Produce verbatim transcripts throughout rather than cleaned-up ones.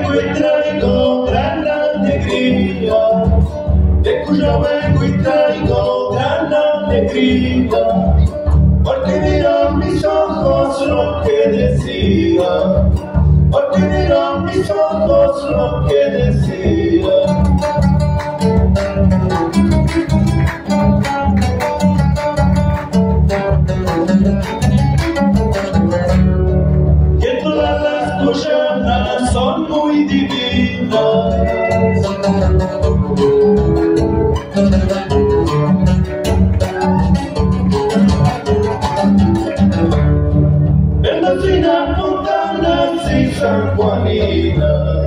vengo y traigo gran alegría, de Cuyo vengo y traigo gran alegría, porque vieron mis ojos lo que decía, porque vieron mis ojos lo que decía. Que todas las cuyanas son muy divinas, Mendocinas, Puntanas y sanjuaninas.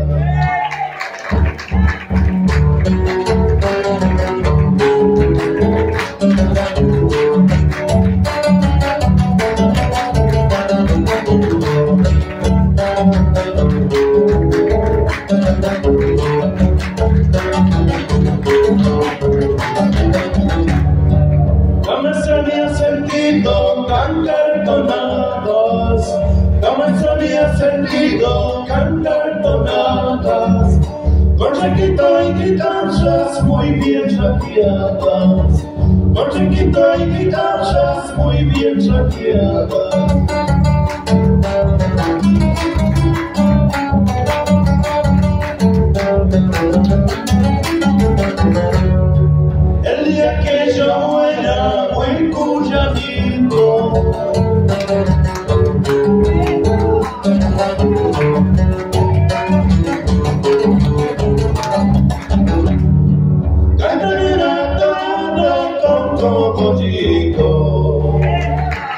Jamás había sentido cantar tonadas, jamás había sentido cantar tonadas, con requito y guitarras muy bien raqueadas, con requito y guitarras muy bien raqueadas. El día que yo muera, buen cuyanito, cantaré la toda con cogollico.